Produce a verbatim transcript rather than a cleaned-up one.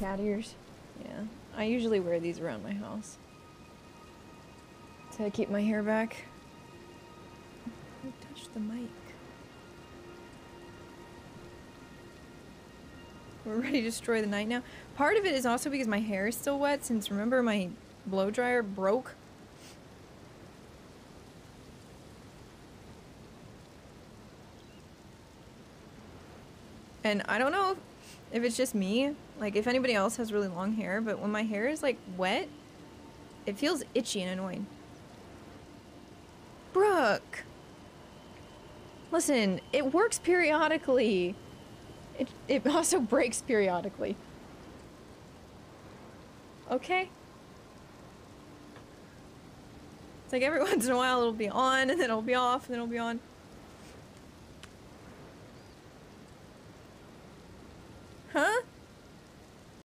cat ears. Yeah, I usually wear these around my house to keep my hair back. Who touched the mic? We're ready to destroy the night now. Part of it is also because my hair is still wet, since remember my blow dryer broke. And I don't know if, if it's just me, like if anybody else has really long hair, but when my hair is like wet, it feels itchy and annoying. Brooke! Listen, it works periodically. It, it also breaks periodically. Okay? It's like every once in a while it'll be on, and then it'll be off, and then it'll be on.